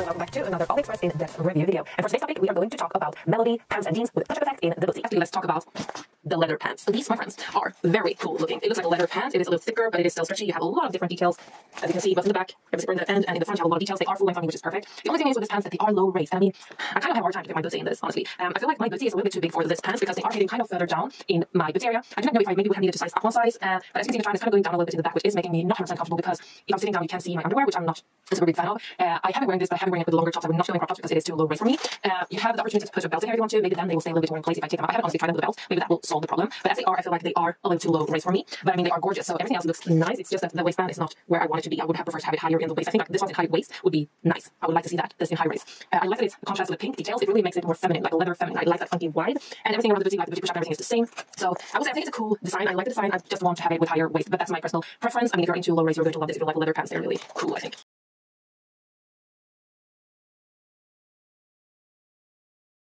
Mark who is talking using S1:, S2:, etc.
S1: welcome back to another All Express in-depth review video. And for today's topic, we are going to talk about melody pants and jeans with touch-up effect in the booty. Actually, let's talk about the leather pants. These, my friends, are very cool looking. It looks like a leather pant. It is a little thicker, but it is still stretchy. You have a lot of different details. As you can see, both in the back, you have a zipper in the end, and in the front you have a lot of details. They are full length on me, which is perfect. The only thing is with this pants that they are low waist. I mean, I kind of have a hard time to fit my booty in this, honestly. I feel like my booty is a little bit too big for this pants because they are hitting kind of further down in my booty area. I do not know if I maybe would have needed to size up one size, but as you can see, the trend is kind of going down a little bit in the back, which is making me not 100% comfortable because if I'm sitting down, you can see my underwear, which I'm not a super big fan of. I have been wearing this, but I have been wearing it with longer tops. I would not go in crop tops because it is too low waist for me. You have the opportunity to put a belt in here if you want to. Maybe then they will stay a little bit more in place if I take them out. I haven't honestly tried them with a belt. Maybe that will solve the problem. But as they are, I feel like they are a little too low waist for me. But I mean, they are gorgeous. So everything else looks nice. It's just that the waistband is not where I want it to be. I would have preferred to have it higher in the waist. I think like this one in high waist would be nice. I would like to see that. This in high waist. I like that it's contrast with pink details. It really makes it more feminine, like a leather feminine. I like that funky wide. And everything around the booty, like the booty push-up, everything is the same. So I would say I think it's a cool design. I like the design. I just want to have it with higher waist. But that's my personal preference. I mean, if you're into low waist, you're going to love this. If you like leather pants, they're really cool, I think.